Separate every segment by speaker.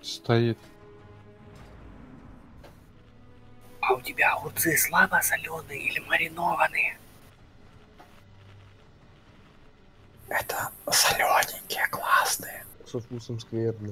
Speaker 1: Стоит.
Speaker 2: А у тебя огурцы слабо соленые или маринованные? Это солененькие, классные.
Speaker 1: Со вкусом скверно.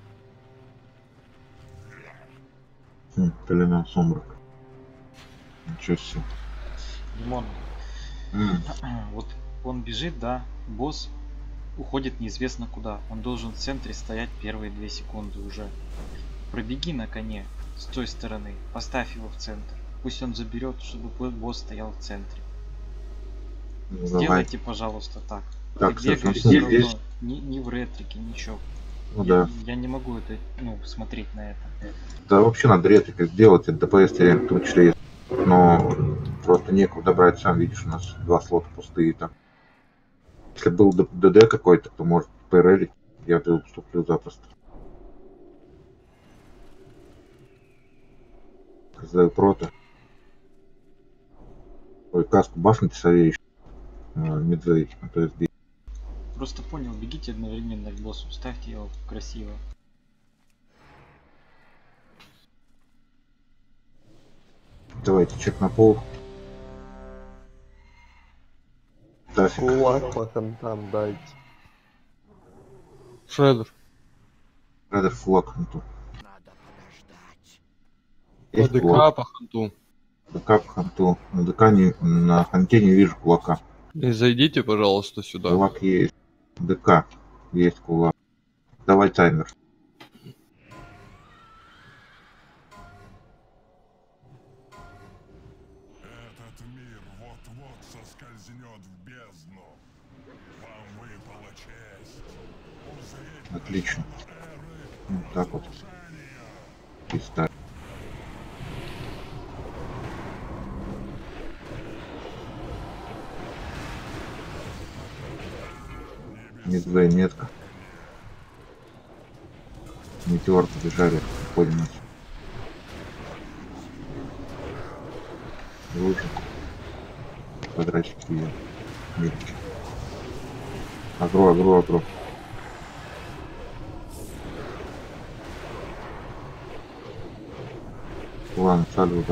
Speaker 3: Пелена сумрак. Ничего себе.
Speaker 4: Димон, вот он бежит, да, босс уходит неизвестно куда. Он должен в центре стоять первые 2 секунды уже. Пробеги на коне с той стороны, поставь его в центр. Пусть он заберет, чтобы босс стоял в центре.
Speaker 3: Ну,
Speaker 4: Сделайте, пожалуйста, так.
Speaker 3: Так,
Speaker 4: Ты бегаешь
Speaker 3: все
Speaker 4: все равно,
Speaker 3: есть?
Speaker 4: ни в ретрике, ничего.
Speaker 3: Ну да.
Speaker 4: Я не могу это, смотреть на это.
Speaker 3: Да вообще надо ретрика сделать, это ДПС в том числе есть. Но просто некуда брать, сам видишь, у нас 2 слота пустые там. Если был ДД какой-то, то может ПРЛить, я бы уступлю запросто. КЗ прота. Ой, каску башните Савельич. Медвей, то есть
Speaker 4: Просто понял, бегите одновременно к боссу, ставьте его красиво.
Speaker 3: давайте чек на пол. Тафик.
Speaker 1: Кулак по хантам дайте. Шредер.
Speaker 3: Шредер флаг ханту.
Speaker 2: Надо подождать.
Speaker 3: Есть
Speaker 1: ДК
Speaker 3: кулак.
Speaker 1: по ханту.
Speaker 3: ДК по ханту. На ДК на ханте не вижу кулака.
Speaker 1: И зайдите, пожалуйста, сюда.
Speaker 3: Кулак есть. ДК есть кулак. Давай таймер.
Speaker 5: Этот мир вот-вот соскользнет в бездну. Вам выпала честь. Узреть
Speaker 3: Отлично.
Speaker 5: эры
Speaker 3: Вот так вот.
Speaker 5: разрушения.
Speaker 3: И ставь. Медвей метка. Метеор побежали. Уходим на лужу. Квадратики ее. Метки. Агро. Ладно, сальву.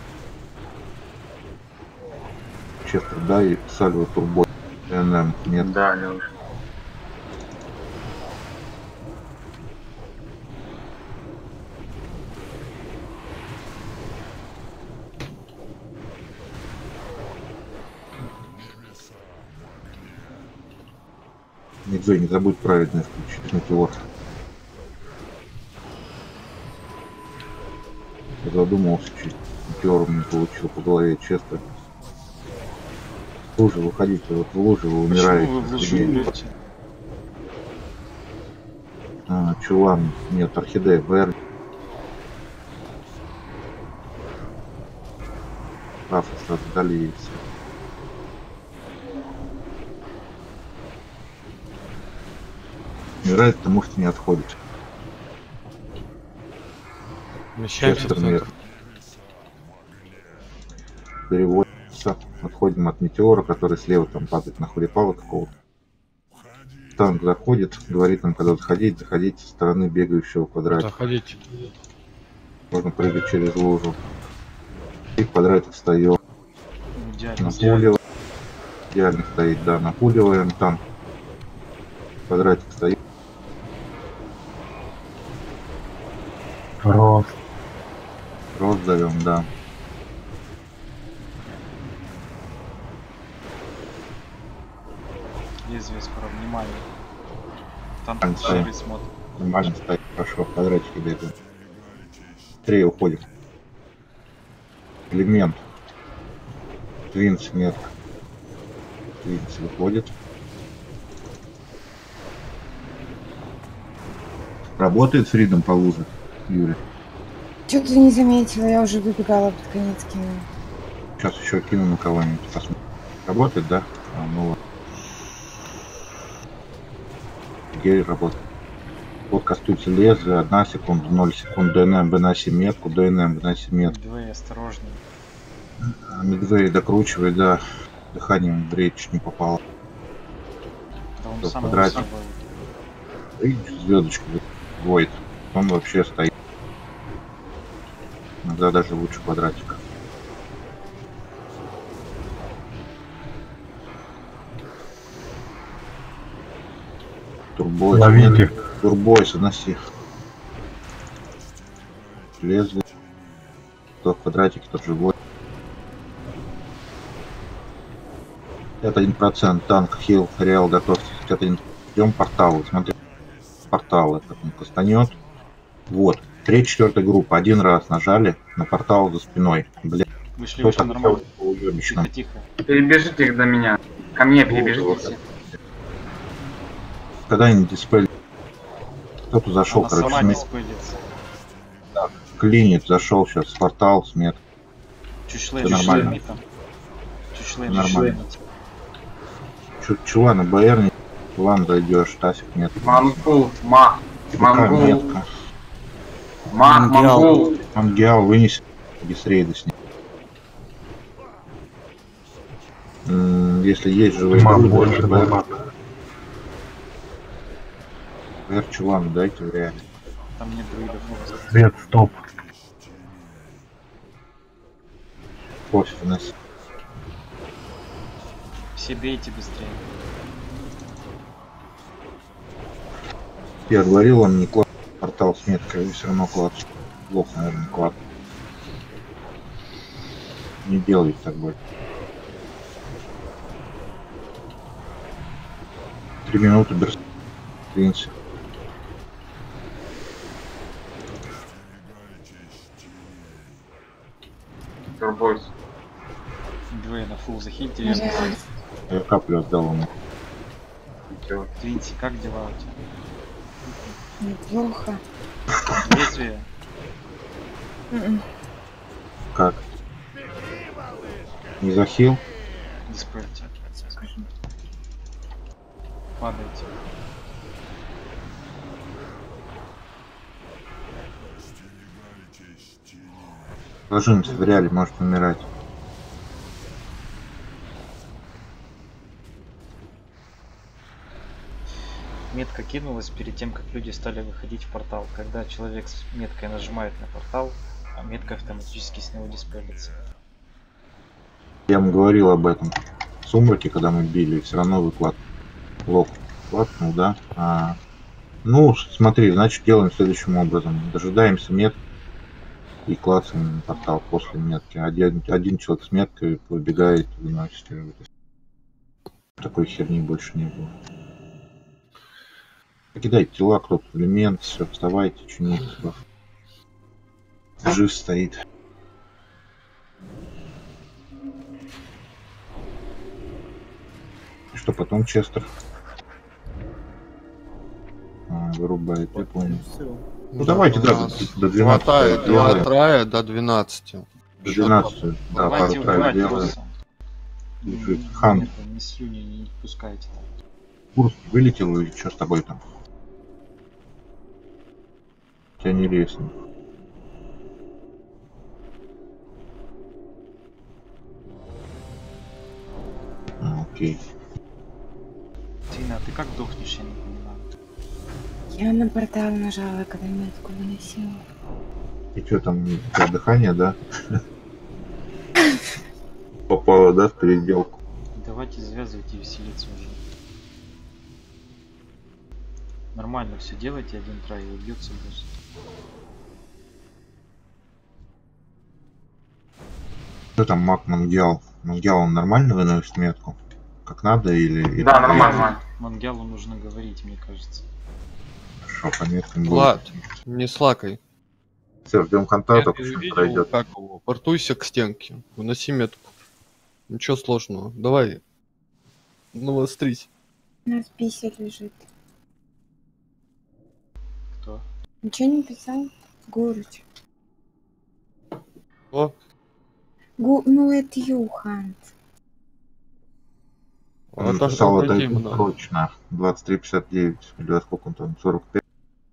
Speaker 3: Честер, дай сальву турбо. НМ, нет.
Speaker 6: Да, Лёш.
Speaker 3: Медвей, не забудь правильно включить метеор. Я задумался чуть. Метеором не получил по голове, честно. В лужи выходите, вот в лужи вы умираете.
Speaker 4: Почему вы в лужу
Speaker 3: Извините.
Speaker 4: идете?
Speaker 3: Чулан, нет, орхидея, ВР. Рафа сразу дали и все. Умирает, потому что не отходит.
Speaker 1: Вмещаемся в
Speaker 3: Честер мир.
Speaker 1: центр.
Speaker 3: Переводится. Отходим от метеора, который слева там падает на хулипала какого-то. Танк заходит, говорит нам, когда заходить, заходить со стороны бегающего квадратика.
Speaker 1: Заходите.
Speaker 3: Можно прыгать через лужу. И квадратик встает.
Speaker 4: Идеально.
Speaker 3: Напуливаем. Идеально стоит, да. Напуливаем танк. Квадратик стоит.
Speaker 6: Рост.
Speaker 3: Рост зовем, да.
Speaker 4: Лезвие скоро, внимание. Там
Speaker 3: Нормально стоит.
Speaker 4: серый смотрит.
Speaker 3: Нормально стоит. Хорошо, квадратики бегают. Быстрее уходим. Элемент. Твинс метка. Твинс выходит. Работает Фридом по луже, Юрий.
Speaker 7: Что-то не заметила, я уже выбегала под конец кинула.
Speaker 3: Сейчас еще кину на кого-нибудь. Посмотрим. Работает, да? Ну вот. Гель работает. Вот кастуется лезвие, 1 секунда, 0 секунд, ДНМ, выноси метку, ДНМ, выноси метку.
Speaker 4: Медвей, осторожней.
Speaker 3: Медвей докручивает, да. Дыханием Медвей чуть не попало.
Speaker 4: Да он
Speaker 3: Всё,
Speaker 4: сам
Speaker 3: квадратик.
Speaker 4: собой.
Speaker 3: И звездочку воет. он вообще стоит. Иногда даже лучше квадратика. Турбой.
Speaker 6: Ловите.
Speaker 3: Турбой, соноси. Лезвие. То квадратики, тот живой. 51%. Танк, хил, реал, готовьтесь. 51. Ждем порталы. Смотри. Порталы. Как он кастанет. Вот. 3/4 группа. Один раз нажали на портал за спиной. Блин.
Speaker 4: Вышли, вышли, нормально.
Speaker 3: Уебищно.
Speaker 4: Тихо, тихо.
Speaker 8: Перебежите их до меня. Ко мне перебежите все.
Speaker 3: Когда-нибудь дисплей. Кто-то зашел,
Speaker 4: Она
Speaker 3: короче,
Speaker 4: сама
Speaker 3: смет.
Speaker 4: диспелится.
Speaker 3: Клинит, зашел сейчас в портал, смет.
Speaker 4: Чучлей,
Speaker 3: Всё
Speaker 4: чучлей,
Speaker 3: нормально.
Speaker 4: митом. Чучлей,
Speaker 3: Нормально.
Speaker 4: чучлей.
Speaker 3: Чува на БР не. Лан зайдешь, Тасик нет.
Speaker 8: Мангул, мах, мангул,
Speaker 3: Метка.
Speaker 8: мах, мангул.
Speaker 3: Ангиал вынес. Гисрейда с ним. Если есть живые
Speaker 6: Мам,
Speaker 3: друзья,
Speaker 6: больше
Speaker 3: БР
Speaker 6: дома.
Speaker 3: Чулану дайте в реале.
Speaker 4: Там нет друидов.
Speaker 6: Свет, стоп.
Speaker 3: Пофиг нас.
Speaker 4: Все бейте быстрее.
Speaker 3: Я говорил, он не клад портал с меткой, все равно клад. Плохо, наверное, клад. Не делайте так больше. 3 минуты берс. Двинься.
Speaker 8: Турбойс.
Speaker 4: Двое на фул захильте.
Speaker 7: Реально.
Speaker 3: Я каплю отдал ему.
Speaker 4: Твинси, как дела у тебя?
Speaker 7: Неплохо.
Speaker 4: Лезвие.
Speaker 7: М-м.
Speaker 3: Как? Не захил?
Speaker 4: Диспельте.
Speaker 7: Скажи.
Speaker 4: Падайте.
Speaker 3: Ложимся в реале, может умирать.
Speaker 4: Метка кинулась перед тем, как люди стали выходить в портал. Когда человек с меткой нажимает на портал, а метка автоматически с него диспелится.
Speaker 3: Я вам говорил об этом. В сумраке, когда мы били, все равно выклад. Лох клацнул, да? Ну, смотри, значит делаем следующим образом. Дожидаемся метки и клацаем на портал после метки. Один человек с меткой выбегает, выносит его. Такой херни больше не было. Покидайте тела, кто-то элемент, все, вставайте, чините. Жив стоит. И что потом, Честер? Вырубает, я понял. Ну давайте, да, до 12
Speaker 1: Хватает
Speaker 3: делаем.
Speaker 1: 2 трая до 12.
Speaker 3: До 12, да,
Speaker 4: Давайте
Speaker 3: пару трай
Speaker 4: убивать
Speaker 3: делаем.
Speaker 4: просто.
Speaker 3: Хан,
Speaker 4: Нет, не слюни не пускайте.
Speaker 3: курс вылетел или что с тобой там? Тебя не лестно. Окей.
Speaker 4: Тина, ты как дохнешь, я не понимаю.
Speaker 7: Я на портал нажала, когда метку выносила.
Speaker 3: И что там, у тебя дыхание, да? Попало, да, в переделку?
Speaker 4: Давайте завязывайте и веселиться уже. Нормально все делайте, один трай, и убьется босс.
Speaker 3: Что там маг Мангиал? Мангиал, он нормально выносит метку? Как надо или...
Speaker 8: Да, нормально.
Speaker 4: Мангялу нужно говорить, мне кажется.
Speaker 3: Хорошо, по меткам будет.
Speaker 1: Влад, не слакай.
Speaker 3: Все, ждем контакта,
Speaker 1: Я
Speaker 3: пусть
Speaker 1: видел,
Speaker 3: пройдет.
Speaker 1: как его. Портуйся к стенке. Выноси метку. Ничего сложного. Давай. Навострись.
Speaker 7: У нас пися лежит.
Speaker 4: Кто?
Speaker 7: Ничего не писал? Гурыч.
Speaker 1: О,
Speaker 7: Ну это Юхант.
Speaker 3: Он
Speaker 1: это
Speaker 3: написал это
Speaker 1: Вадимна.
Speaker 3: точно. 23:59. Или сколько он там? 45.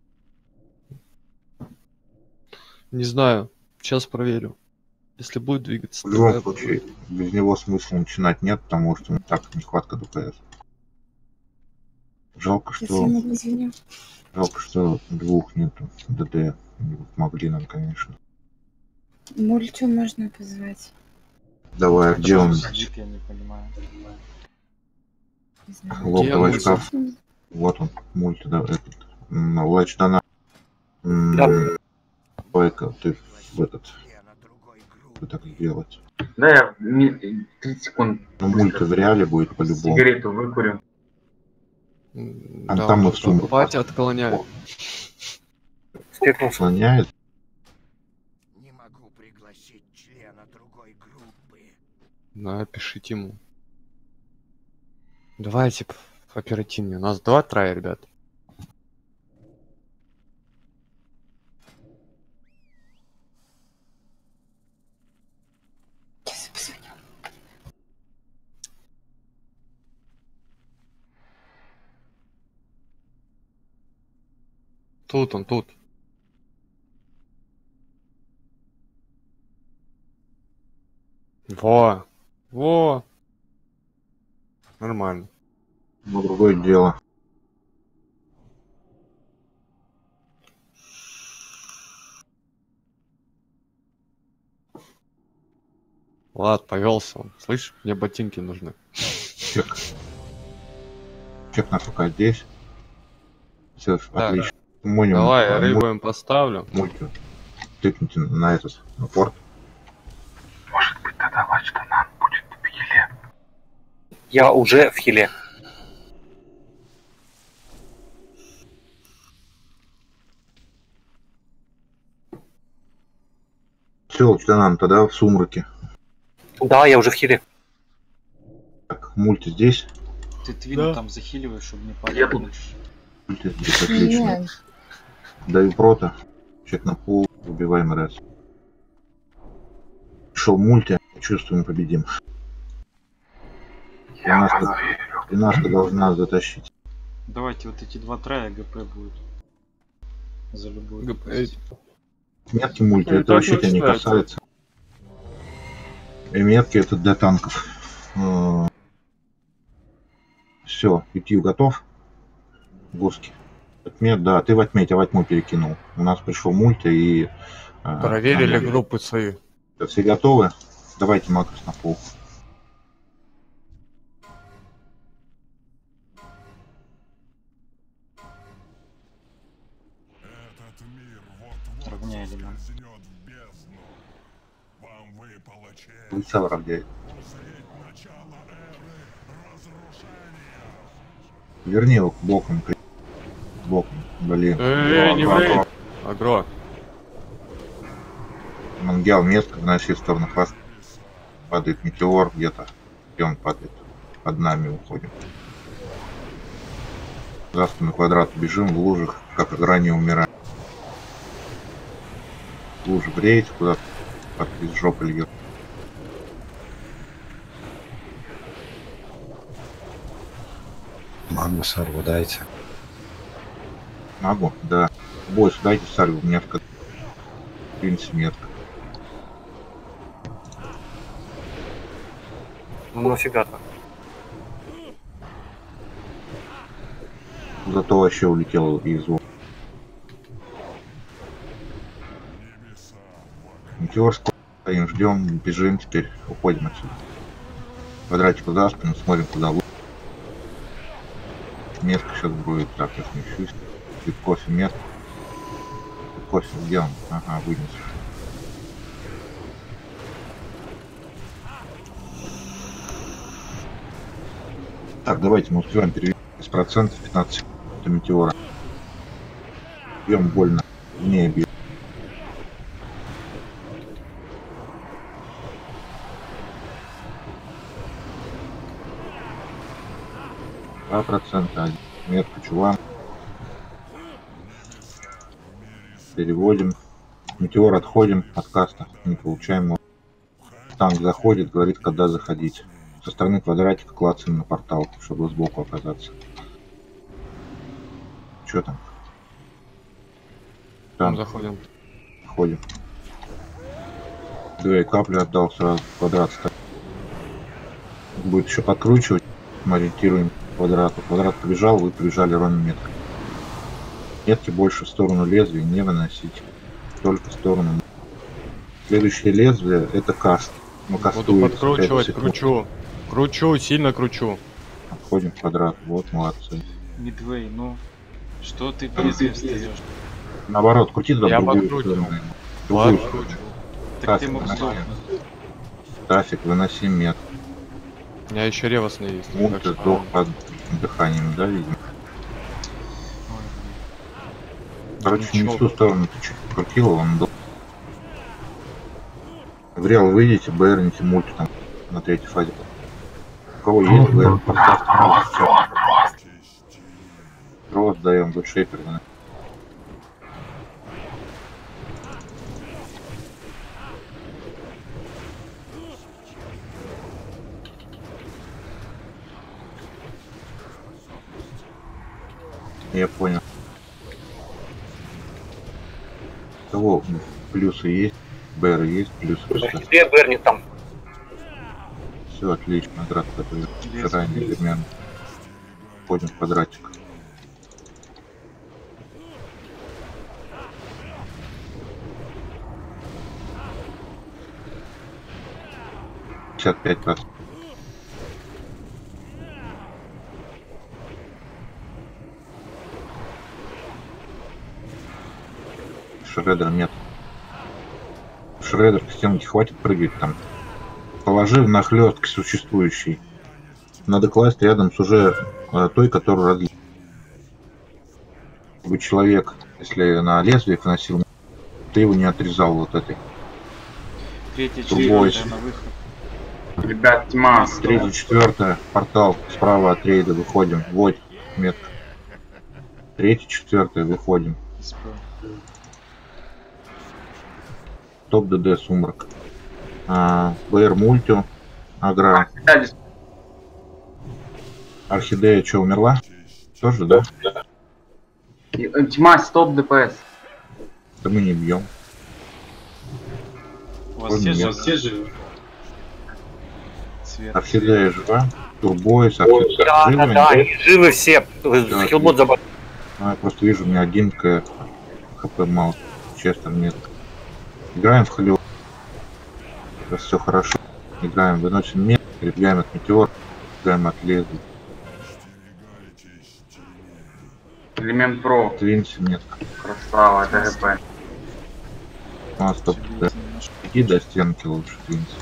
Speaker 1: Не знаю. Сейчас проверю. Если будет двигаться.
Speaker 3: В любом
Speaker 1: тогда я
Speaker 3: случае, без него смысла начинать нет, потому что так нехватка ДПС. Жалко,
Speaker 7: Я
Speaker 3: что...
Speaker 7: сильно извиню.
Speaker 3: Жалко, что двух нету. ДД. Могли нам, конечно.
Speaker 7: Мультю можно позвать.
Speaker 3: Давай, где
Speaker 4: Почему
Speaker 3: он?
Speaker 4: сидит, я не понимаю.
Speaker 7: Не знаю.
Speaker 3: Локтовый
Speaker 1: Где
Speaker 3: шкаф. Вот он. Мульти, да, этот. Лач Дана. Давай-ка ты в этот. Вы так сделать.
Speaker 8: Да, я 30 секунд
Speaker 3: Ну, мульти в реале будет по-любому.
Speaker 8: сигарету выкурю.
Speaker 3: А
Speaker 1: Да,
Speaker 3: там
Speaker 1: он
Speaker 3: и в сумку.
Speaker 1: пати отклоняет.
Speaker 2: Спекнулся.
Speaker 3: Слоняет.
Speaker 6: Не могу пригласить члена другой группы.
Speaker 1: Да, пишите ему. Давайте оперативнее. У нас 2 трая, ребят.
Speaker 7: Сейчас я позвоню.
Speaker 1: Тут он, тут. Во. Во. Нормально.
Speaker 3: Но другое дело.
Speaker 1: Ладно, повелся он. Слышь, мне ботинки нужны.
Speaker 3: Чек. Чек на пока здесь. Все,
Speaker 1: Так.
Speaker 3: отлично. Моним,
Speaker 1: Давай, я рыбу им поставлю.
Speaker 3: Мульти. Тыкните на этот, на порт.
Speaker 8: Может быть, тогда Лачтанан будет в хиле.
Speaker 2: Я уже в хиле.
Speaker 3: Все, нам тогда в сумраке.
Speaker 2: Да, я уже в хиле.
Speaker 3: Так, мульти здесь.
Speaker 4: Ты твину
Speaker 1: Да.
Speaker 4: там захиливаешь, чтобы не
Speaker 8: Я
Speaker 4: падал
Speaker 8: тут.
Speaker 4: больше.
Speaker 3: Мульти здесь, отлично.
Speaker 7: Нет.
Speaker 3: Даю прота. Чек на пол. Убиваем раз. Шел мульти. Чувствуем, победим.
Speaker 8: Я
Speaker 3: Нас-
Speaker 8: вас верю.
Speaker 3: И наша должна затащить.
Speaker 4: Давайте вот эти 2 трая ГП будут. За любую.
Speaker 1: ГП.
Speaker 4: глупость.
Speaker 3: Метки мульти,
Speaker 1: Ну,
Speaker 3: это
Speaker 1: так
Speaker 3: вообще тебя не
Speaker 1: считается.
Speaker 3: касается. И метки это для танков. Все, ИПЮ готов. Гуски. Отмет, да, ты в отмете, а во тьму перекинул. У нас пришел мульти и...
Speaker 1: Проверили
Speaker 3: нам-
Speaker 1: группы свои.
Speaker 3: Все готовы? Давайте макрос на пол.
Speaker 5: Этот мир вот-вот
Speaker 4: Равняли нам.
Speaker 5: скользнет в бездну. Вам выпала честь
Speaker 3: Лица вравняет.
Speaker 5: узреть начало эры разрушения.
Speaker 3: Верни его боком. Боком. Блин.
Speaker 1: Не
Speaker 3: Агро,
Speaker 1: ври.
Speaker 3: агро.
Speaker 1: Агро.
Speaker 3: Мангел метка в нашей сторону хвост. Падает метеор где-то. Где он падает? Под нами уходим. За спину квадрата бежим в лужах, как ранее умираем. Лужа бреет куда-то, как из жопы льет.
Speaker 9: Магну сарву дайте.
Speaker 3: Могу, да. Бойс, дайте сарву, метка. В принципе, метка.
Speaker 2: Ну нафига-то.
Speaker 3: Зато вообще улетел из лука.
Speaker 5: Небеса
Speaker 3: Метеор стоим, ждем, бежим теперь, уходим отсюда. Квадратику за спину, смотрим куда лучше. Метка сейчас будет, так, я смещусь. Пить кофе, метка. Кофе, где он? Ага, вынес. Так, давайте мы успеваем перевести с процентов 15 секунд до метеора. Бьем больно, не бьем. %, метку чувак. Переводим. Метеор отходим от каста, не получаем. Танк заходит, говорит, когда заходить. Со стороны квадратика клацаем на портал, чтобы сбоку оказаться. Что там? Там
Speaker 1: Заходим.
Speaker 3: ходим. 2 капли отдал, сразу квадрат ставим. Будет еще подкручивать. Мы ориентируем квадрату. Квадрат побежал, вы побежали ровно меткой. Метки больше в сторону лезвия не выносить. Только в сторону. Следующее лезвие это каст. Мы
Speaker 1: Буду
Speaker 3: кастуем.
Speaker 1: подкручивать, кручу. Кручу, сильно кручу.
Speaker 3: Обходим квадрат. Вот, молодцы.
Speaker 4: Мидвей, ну что ты лезвие встаешь?
Speaker 3: Наоборот, крути туда
Speaker 1: Я
Speaker 3: другую
Speaker 1: подкручу.
Speaker 3: сторону. Другую
Speaker 1: Подкручу.
Speaker 3: сторону.
Speaker 4: Так ты
Speaker 3: Трафик
Speaker 4: мог
Speaker 3: выноси.
Speaker 4: сдохнуть.
Speaker 3: Трафик, выноси мет.
Speaker 1: У меня еще ревосный есть.
Speaker 3: Мульт
Speaker 1: так что-
Speaker 3: сдох под дыханием, да, видимо?
Speaker 4: Ой,
Speaker 3: Короче, не
Speaker 1: Ничего.
Speaker 3: в ту сторону ты чуть крутил, он был. В реал выйдите, БРните мульт там на третьей фазе. У кого есть БР, поставьте мульт в чат. Рост даем, гудшейпер. Я понял. У кого плюсы есть? БР есть, плюсы поставь.
Speaker 2: Где Берни там?
Speaker 3: Все отлично, квадрат готовит.
Speaker 4: Без.
Speaker 3: Ранее примерно. Входим в квадратик. %. Шредер нет. Шредер к стенке хватит прыгать там. Положив нахлёст к существующей. Надо класть рядом с уже той, которую разлил. Чтобы человек, если на лезвие вносил, ты его не отрезал вот этой.
Speaker 4: третья,
Speaker 3: Другой.
Speaker 4: четвертая на выход.
Speaker 8: Ребят, тьма.
Speaker 3: 3, 4, портал справа от рейда, выходим. Вот метка. 3, 4, выходим.
Speaker 4: СП.
Speaker 3: Топ ДД сумрак. БР мультю. Агра. Орхидея что, умерла? Тоже, да?
Speaker 8: Тьма, стоп, ДПС.
Speaker 3: Да мы не бьем.
Speaker 4: У вас все
Speaker 3: Нет.
Speaker 4: живы? Свет.
Speaker 3: Орхидея жива. Турбоис,
Speaker 2: Да,
Speaker 3: Орхидея
Speaker 2: да,
Speaker 3: жива.
Speaker 2: да, они живы все. Хилбот забрал.
Speaker 3: Я просто вижу, у меня 1 хп мало. Честно, нет. Играем в халю. Сейчас все хорошо. Играем, выносим мет, перебегаем от метеор, играем от лезвия.
Speaker 8: Элемент про.
Speaker 3: Твинси нет.
Speaker 8: Красава, ТГП.
Speaker 3: У нас топ
Speaker 4: Всё
Speaker 3: ДД.
Speaker 4: бейте немножко.
Speaker 3: Иди до стенки лучше, Твинси.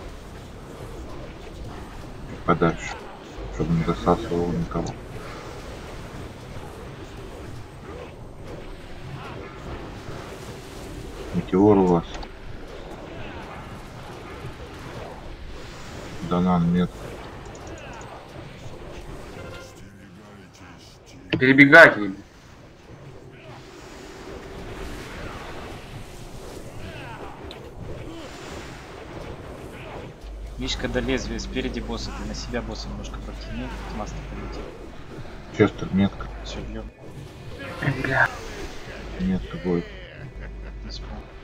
Speaker 3: Подальше. Чтобы не засасывало никого. Метеор у вас. Данан нет.
Speaker 8: Перебегать, ребят.
Speaker 4: Видишь, когда лезвие спереди босса, ты на себя босса немножко протяни, маста полетит.
Speaker 3: Честер метка.
Speaker 4: Все, бьем.
Speaker 8: Бля.
Speaker 3: Метка будет.
Speaker 4: СП.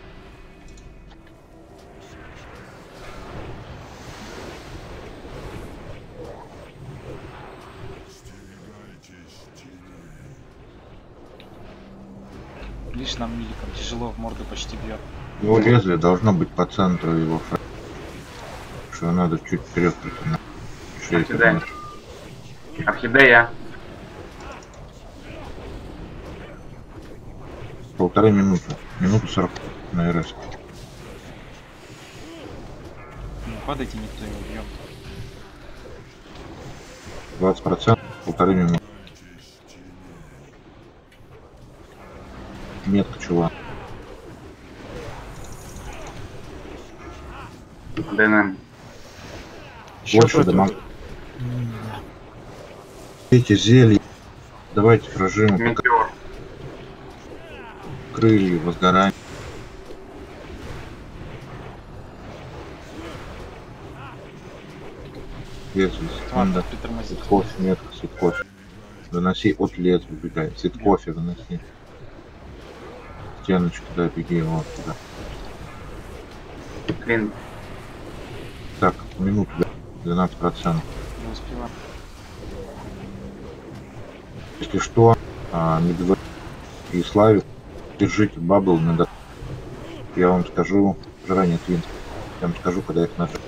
Speaker 4: Видишь, нам миликом тяжело, в морду почти бьет.
Speaker 3: Его лезвие должно быть по центру его что надо чуть вперед притянуть.
Speaker 8: Орхидея. Орхидея.
Speaker 3: 1,5 минуты. Минуту 40 на РС.
Speaker 4: Не падайте, никто не бьем.
Speaker 3: 20%, 1,5 минуты. Метка, чувак.
Speaker 8: ДНМ.
Speaker 3: Больше дамаг. Эти зелья. Давайте прожим.
Speaker 8: Метеор.
Speaker 3: Крылья, возгорание. Лезвие, секунда.
Speaker 4: Притормозить.
Speaker 3: Свет кофе, метка, свет кофе. Выноси от лезвия, бегай. Свет кофе выноси. Стеночку, да, беги вот туда.
Speaker 8: Клин.
Speaker 3: Так, минуту, да, 12%.
Speaker 4: Не успеваем.
Speaker 3: Если что, Медведь и Славик, держите бабл на дот. Я вам скажу, ранее твин. Я вам скажу, когда их нажать.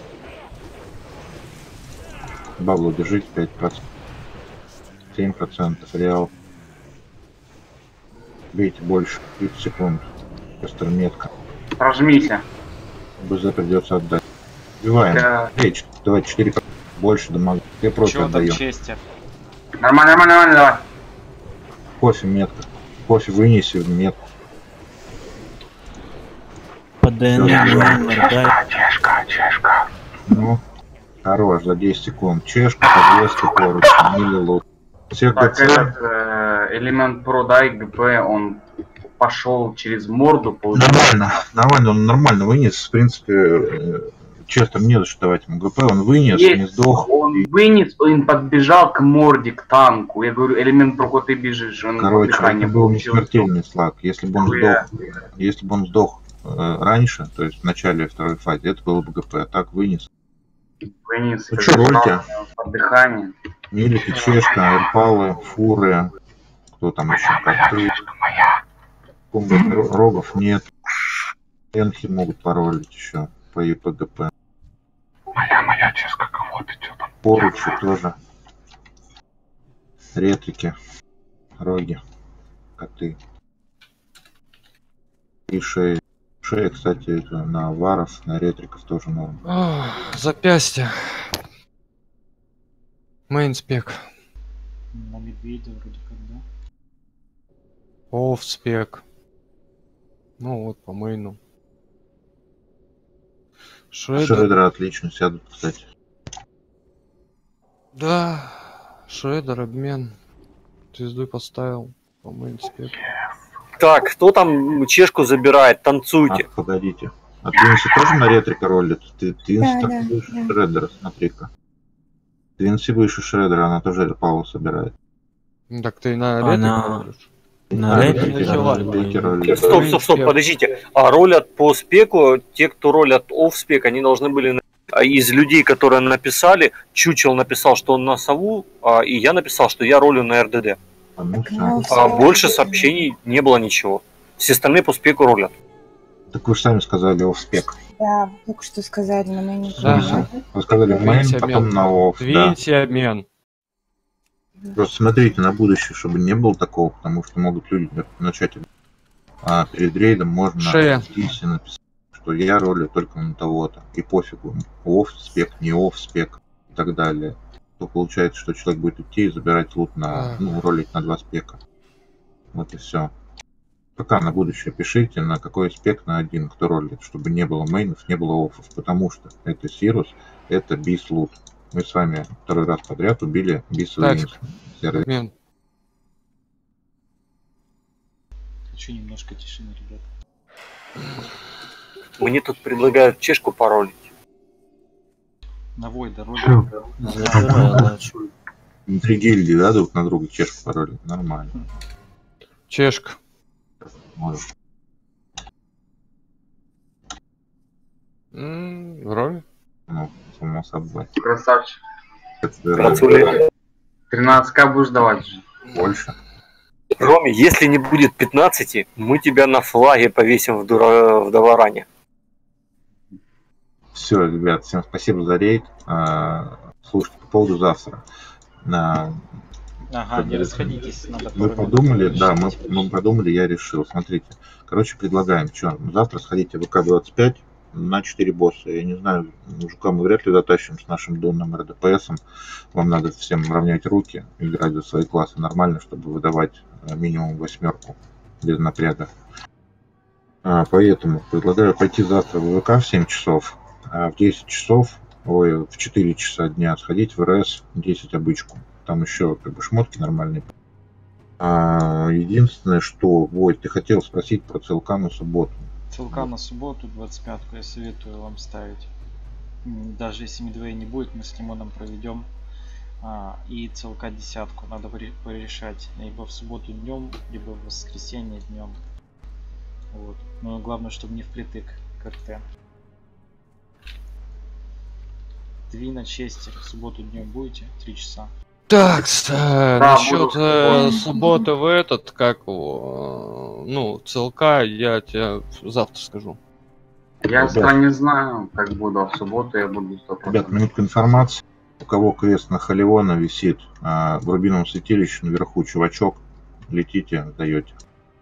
Speaker 3: Баблу держите 5%. 7% реал. Бейте больше, 30 секунд. Просто метка.
Speaker 8: Прожмите.
Speaker 3: БЗ придется отдать. Убиваем. Эй, давай 4 больше дамага. Я просто
Speaker 4: Чё там
Speaker 3: отдаю.
Speaker 4: Честер?
Speaker 8: Нормально, давай.
Speaker 3: Кофе метка. Кофе вынеси в метку.
Speaker 9: По ДНР,
Speaker 8: Чешка.
Speaker 3: Ну, хорош, за 10 секунд. Чешка, подвеска поруч, миллилут. Всех
Speaker 8: Так,
Speaker 3: ГЦ.
Speaker 8: этот элемент продай ГП, он пошел через морду, получается.
Speaker 3: Нормально, он нормально вынес. В принципе, честно, не за что давать ему ГП. Он вынес, не
Speaker 8: Есть,
Speaker 3: сдох.
Speaker 8: он вынес, он подбежал к морде, к танку. Я говорю, элемент про ты бежишь, он
Speaker 3: Короче,
Speaker 8: дыхание
Speaker 3: это был не
Speaker 8: получил.
Speaker 3: смертельный слаг. Если бы он сдох раньше, то есть в начале второй фазе, это было бы ГП. А так вынес.
Speaker 8: Вынес,
Speaker 3: Ну что, ролите?
Speaker 8: под дыхание.
Speaker 3: Милики, Чешка, Эрпалы, Фуры. Кто там еще? Коты. Рогов нет. Энхи могут паролить еще по ЕПГП.
Speaker 8: Моя чешка, кого ты что там?
Speaker 3: Поручи тоже. Ретрики. Роги. Коты. И шеи. Шея, кстати, это на варов, на ретриков тоже норм.
Speaker 1: Запястье. Мейнспек.
Speaker 4: На медведя вроде как, да?
Speaker 1: Офспек. Ну вот, по мейну.
Speaker 3: Шредер отлично сядут, кстати.
Speaker 1: Да. Шредер, обмен. Звезду поставил. По мейнспек.
Speaker 10: Так, кто там чешку забирает? Танцуйте.
Speaker 3: Погодите. А Твинси тоже на ретрика ролит? Твинси
Speaker 7: Да,
Speaker 3: так выше Шредера, смотри-ка. Твинси выше Шредера, она тоже Эрпалу собирает.
Speaker 1: Ну, так ты на ретрика ролишь?
Speaker 9: На реплике.
Speaker 10: Стоп, подождите. А ролят по спеку, те, кто ролят офспек, они должны были... Из людей, которые написали, Чучел написал, что он на сову, и я написал, что я ролю на РДД. Больше сообщений не было ничего. Все остальные по спеку ролят.
Speaker 3: Так вы же сами сказали офспек.
Speaker 7: Да, только что сказали на мейн.
Speaker 1: Да.
Speaker 3: Вы сказали в мейн, потом на офф.
Speaker 1: Твинси обмен.
Speaker 3: Просто смотрите на будущее, чтобы не было такого, потому что могут люди начать. А перед рейдом можно написать, что я ролю только на того-то. И пофигу, офф-спек, не офф-спек и так далее. То получается, что человек будет идти и забирать лут на, ролить на 2 спека. Вот и все. Пока на будущее пишите, на какой спек на один, кто ролит, чтобы не было мейнов, не было оффов, потому что это Сирус, это бис лут. Мы с вами второй раз подряд убили бисовый
Speaker 1: обмен.
Speaker 4: Хочу немножко тишины, ребят.
Speaker 10: Мне тут предлагают чешку паролить.
Speaker 4: На Войда ролик.
Speaker 3: Внутри гильдии, да, друг на друга чешку пароли? Нормально.
Speaker 1: Чешка.
Speaker 3: Может.
Speaker 1: Роль?
Speaker 3: Ну, само собой.
Speaker 8: Красавчик.
Speaker 10: 13к
Speaker 8: будешь давать же.
Speaker 3: Больше.
Speaker 10: Роме, если не будет 15, мы тебя на флаге повесим в Долоране.
Speaker 3: Все, ребят, всем спасибо за рейд. Слушайте, по поводу завтра.
Speaker 4: Ага, не расходитесь.
Speaker 3: Мы подумали, да, мы подумали, я решил. Смотрите, короче, предлагаем, что, завтра сходите в ВК-25 на 4 босса. Я не знаю, мужика мы вряд ли затащим с нашим донным РДПСом. Вам надо всем равнять руки, играть за свои классы нормально, чтобы выдавать минимум 8 без напряга. Поэтому предлагаю пойти завтра в ВК в 7 часов, а в 10 часов, в 4 часа дня сходить в РС 10 обычку. Там еще как бы шмотки нормальные. Единственное, что, Войт, ты хотел спросить про ЦЛК на субботу.
Speaker 4: ЦЛК на субботу 25-ку я советую вам ставить. Даже если Медвея не будет, мы с Лимоном проведем. И ЦЛК 10-ку надо порешать либо в субботу днем, либо в воскресенье днем. Вот. Но главное, чтобы не впритык к РТ. Твина, Честер, в субботу днем будете? 3 часа.
Speaker 1: Так, насчет
Speaker 8: буду.
Speaker 1: субботы в этот, как его, ну, ЦЛК, я тебе завтра скажу.
Speaker 8: Я не знаю, как буду, а в субботу я буду 100%.
Speaker 3: Ребят, минутка информации. У кого крест на Халиона висит, в рубиновом святилище наверху чувачок, летите, даете.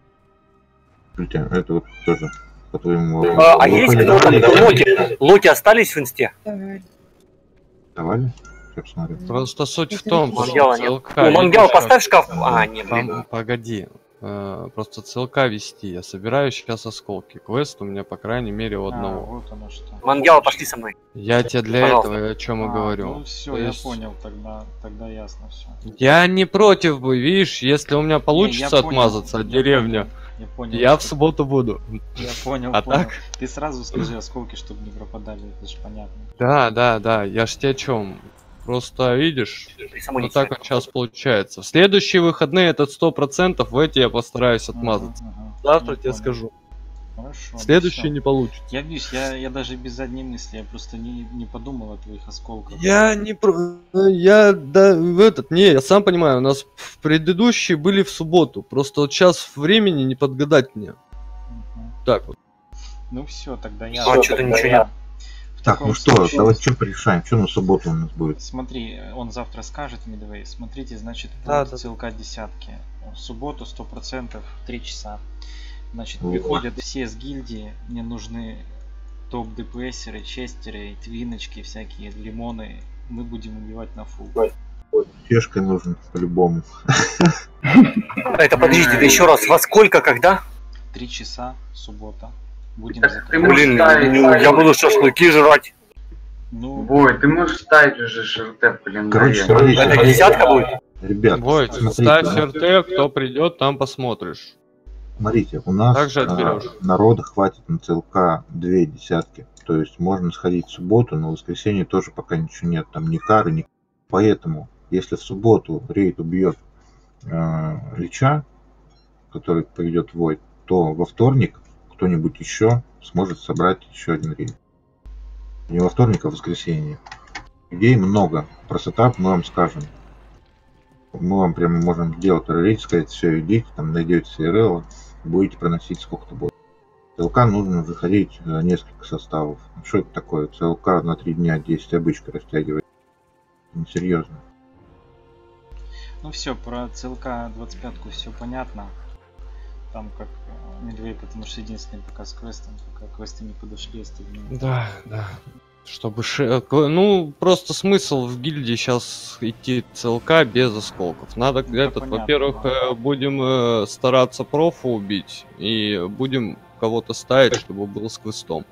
Speaker 3: Это вот тоже по твоему вопросу.
Speaker 10: А есть кто-то? Локи остались в инсте?
Speaker 7: Давай.
Speaker 3: Давали? Я посмотрю.
Speaker 1: Просто суть в том,
Speaker 10: Мангала
Speaker 1: что
Speaker 10: нет.
Speaker 1: ЦЛК...
Speaker 10: Ну, Мангал,
Speaker 1: видишь,
Speaker 10: поставь шкаф. А, нет,
Speaker 1: там, погоди. Просто ЦЛК вести. Я собираю сейчас осколки. Квест у меня, по крайней мере, у одного.
Speaker 4: Вот оно что.
Speaker 10: Мангала, пошли со мной.
Speaker 1: Я тебе для
Speaker 10: Пожалуйста.
Speaker 1: этого о чем и говорю.
Speaker 4: Ну все,
Speaker 1: То
Speaker 4: я
Speaker 1: есть-
Speaker 4: понял, тогда ясно все.
Speaker 1: Я не против бы, видишь, если у меня получится отмазаться от деревни,
Speaker 4: Я понял.
Speaker 1: я в
Speaker 4: что-
Speaker 1: субботу буду.
Speaker 4: Я понял,
Speaker 1: А
Speaker 4: понял.
Speaker 1: так?
Speaker 4: Ты сразу скажи осколки, чтобы не пропадали, это же понятно.
Speaker 1: Да, я ж тебе о чем. Просто видишь,
Speaker 10: Ты самой не
Speaker 1: вот так
Speaker 10: читай.
Speaker 1: вот сейчас получается. В следующие выходные этот 100%, в эти я постараюсь отмазаться. Завтра
Speaker 4: Я
Speaker 1: тебе
Speaker 4: понял.
Speaker 1: скажу.
Speaker 4: Хорошо.
Speaker 1: Следующий
Speaker 4: всё.
Speaker 1: не получится.
Speaker 4: Я видишь, я даже без задней мысли, я просто не подумал о твоих осколках.
Speaker 1: Я не про... Я, да, в этот, не, я сам понимаю, у нас в предыдущие были в субботу. Просто вот сейчас времени не подгадать мне.
Speaker 4: Мгм.
Speaker 1: Так вот.
Speaker 4: Ну все, тогда я.
Speaker 10: А, что-то ничего нет.
Speaker 4: В
Speaker 3: Так,
Speaker 4: таком
Speaker 3: ну что,
Speaker 4: случае-
Speaker 3: давайте что порешаем, что на субботу у нас будет?
Speaker 4: Смотри, он завтра скажет, Midway. Смотрите, значит,
Speaker 1: Да,
Speaker 4: будет
Speaker 1: да.
Speaker 4: ссылка десятки. В субботу 100%, 3 часа. Значит,
Speaker 3: Ого.
Speaker 4: приходят все с гильдии. Мне нужны топ-ДПСеры, честеры, твиночки, всякие лимоны. Мы будем убивать на фул.
Speaker 3: Фешкой нужен по-любому.
Speaker 10: Это подождите, да еще раз, во сколько, когда?
Speaker 4: 3 часа, суббота. Будем
Speaker 8: Так ты
Speaker 4: закрывать.
Speaker 8: можешь
Speaker 10: Блин,
Speaker 8: ставить,
Speaker 10: ну, я буду шашлыки жрать.
Speaker 4: Ну,
Speaker 8: Бой, ты можешь ставить уже ШРТ в
Speaker 3: Короче,
Speaker 8: календаре.
Speaker 3: смотрите,
Speaker 10: Это десятка будет?
Speaker 3: ребят,
Speaker 1: Войт,
Speaker 3: смотрите,
Speaker 1: ставь РТ, кто придет, там посмотришь.
Speaker 3: смотрите, у нас
Speaker 1: Также отберешь.
Speaker 3: народа хватит на ЦЛК 2 десятки. То есть можно сходить в субботу, но в воскресенье тоже пока ничего нет. Там ни кары, ни... Поэтому, если в субботу рейд убьет Лича, который поведет Войт, то во вторник кто-нибудь еще сможет собрать еще один рейд. Не во вторник, а в воскресенье. Идей много. Про сетап мы вам скажем. Мы вам прямо можем сделать рейд, сказать, все, идите, там найдете CRL, будете проносить сколько-то будет. ЦЛК нужно заходить за несколько составов. Что это такое? ЦЛК на 3 дня 10 обычка растягивает. Несерьезно.
Speaker 4: ну все, про ЦЛК 25-ку все понятно. Там как Midway, потому что единственный пока с квестом, пока квесты не подошли, остальные.
Speaker 1: Да. Чтобы ну, просто смысл в гильдии сейчас идти ЦЛК без осколков. Надо,
Speaker 4: Ну, это понятно,
Speaker 1: во-первых,
Speaker 4: да.
Speaker 1: будем стараться профа убить и будем кого-то ставить, чтобы был с квестом.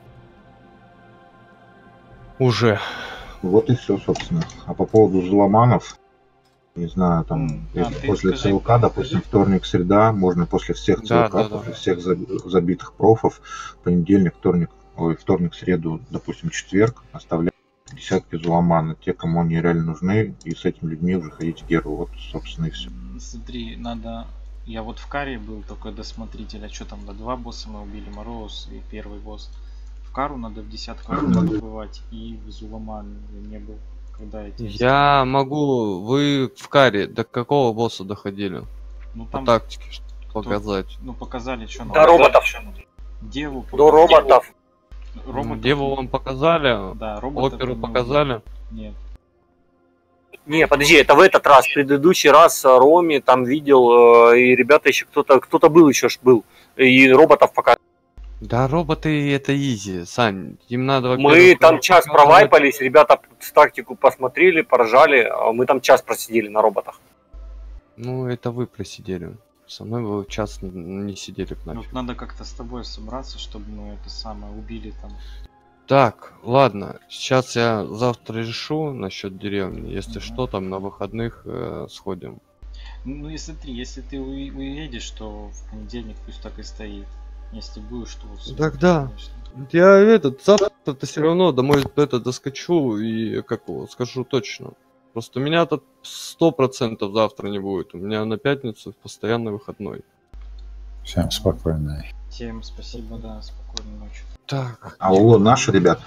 Speaker 1: Уже.
Speaker 3: Вот и все, собственно. А по поводу взломанов, не знаю, там, если
Speaker 4: ты
Speaker 3: после
Speaker 4: скажи.
Speaker 3: ЦЛК, допустим, вторник, среда, можно после всех
Speaker 1: Да,
Speaker 3: ЦЛК,
Speaker 1: да.
Speaker 3: после всех забитых профов, понедельник, вторник, среду, допустим, четверг, оставлять десятки взломана, те, кому они реально нужны, и с этими людьми уже ходить в геру. Вот, собственно, и все.
Speaker 4: Смотри, надо... Я вот в каре был только досмотритель, а что там, до 2 босса мы убили, Мороз и первый босс. В кару надо в десятку побывать, и в Зуламан я не был, когда эти...
Speaker 1: Я могу... Вы в каре до какого босса доходили?
Speaker 4: Ну
Speaker 1: По
Speaker 4: там,
Speaker 1: тактике, что показать.
Speaker 4: ну показали, что
Speaker 10: До роботов.
Speaker 4: Деву
Speaker 10: До роботов.
Speaker 4: Роботов.
Speaker 1: Деву вам показали?
Speaker 4: Да, роботов
Speaker 1: Оперу
Speaker 4: мы
Speaker 1: показали?
Speaker 4: убили. Нет.
Speaker 10: Не, подожди, это в этот раз. В предыдущий раз Роми там видел, и ребята еще кто-то был еще был. И роботов пока.
Speaker 1: Да, роботы это изи, Сань. Им надо,
Speaker 10: Мы
Speaker 1: во-первых,
Speaker 10: там час
Speaker 1: показывать-
Speaker 10: провайпались, ребята тактику посмотрели, поржали, а мы там час просидели на роботах.
Speaker 1: Ну, это вы просидели. Со мной вы час не сидели б нафиг.
Speaker 4: Вот надо как-то с тобой собраться, чтобы мы это самое убили там.
Speaker 1: Так, ладно. Сейчас я завтра решу насчет деревни. Если
Speaker 4: Мгм.
Speaker 1: что, там на выходных сходим.
Speaker 4: Ну если ты уедешь, то в понедельник пусть так и стоит. Если будешь, то в субботу,
Speaker 1: Тогда.
Speaker 4: конечно.
Speaker 1: Я завтра-то все равно домой доскочу и как его скажу точно. Просто меня тут 100% завтра не будет. У меня на пятницу постоянный выходной.
Speaker 11: Всем спокойной.
Speaker 4: Всем спасибо, да, спокойной ночи.
Speaker 1: Так.
Speaker 3: А Уло наши, ребят.